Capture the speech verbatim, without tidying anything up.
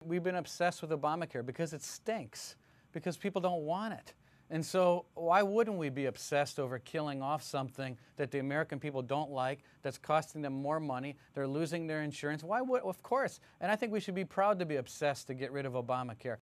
We've been obsessed with Obamacare because it stinks, because people don't want it. And so why wouldn't we be obsessed over killing off something that the American people don't like, that's costing them more money, they're losing their insurance? Why would, of course. And I think we should be proud to be obsessed to get rid of Obamacare.